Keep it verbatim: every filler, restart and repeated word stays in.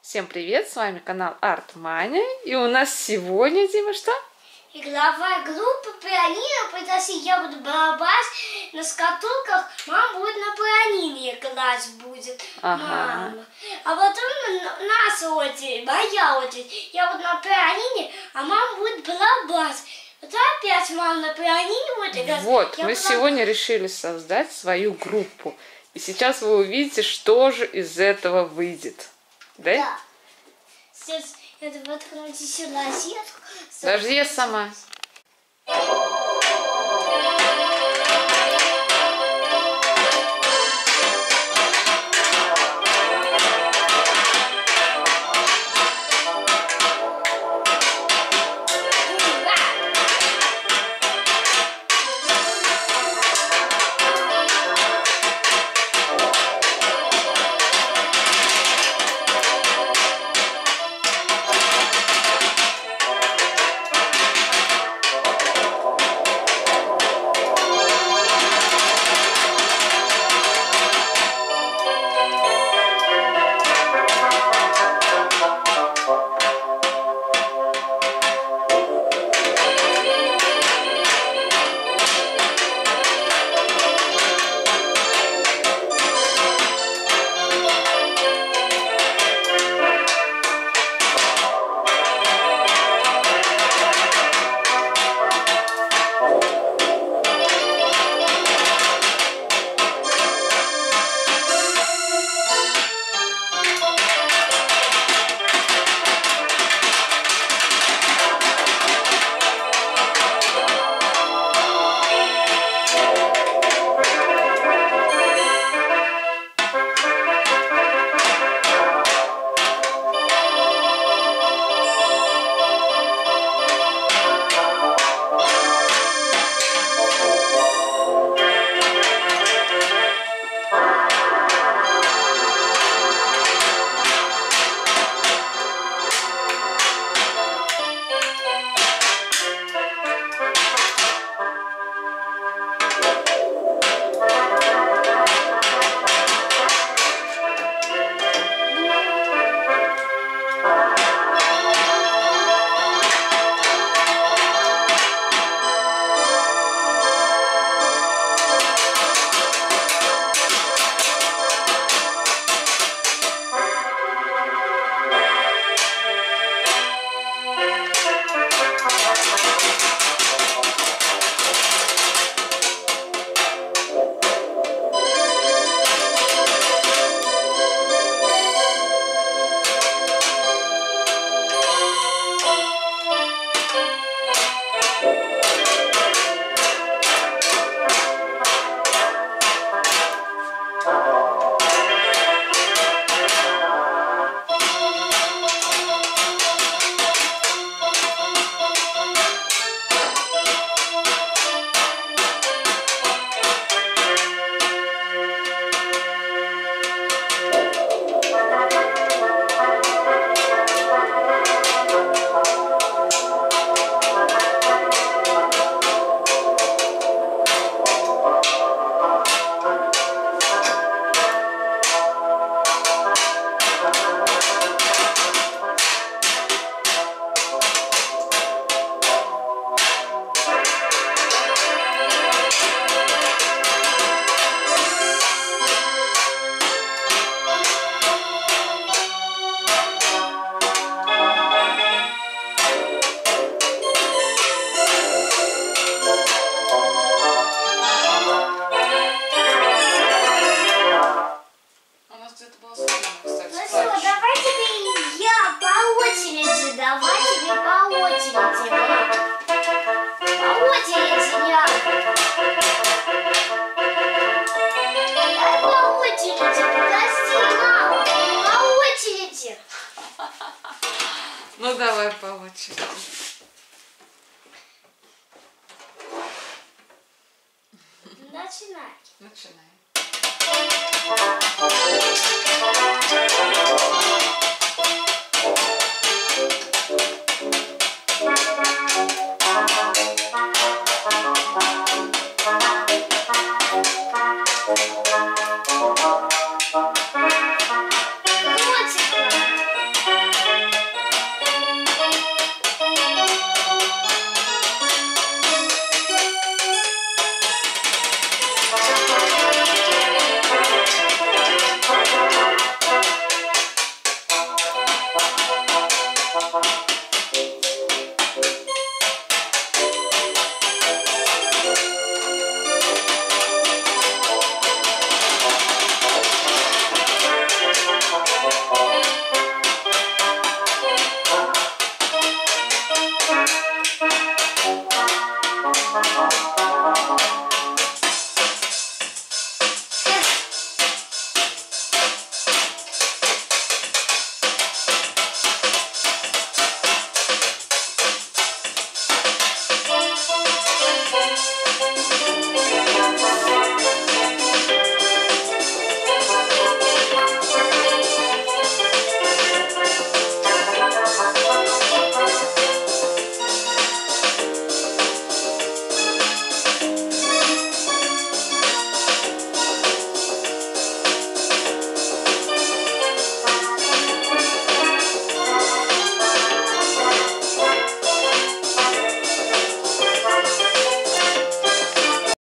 Всем привет, с вами канал Артмания. И у нас сегодня, Дима, что? Игровая группа пианино. Подожди, я буду барабанить на скатулках, мама будет на пианино играть будет. Ага. Мама. А потом наша очередь, моя очередь. Я буду на пианино, а мама будет барабанить. Вот опять мама на пианино будет играть. Вот, я мы буду... сегодня решили создать свою группу. И сейчас вы увидите, что же из этого выйдет. Да? Да. Сейчас я воткнуть еще розетку. Даже я сама. Ну давай по очереди. Начинай. Начинай.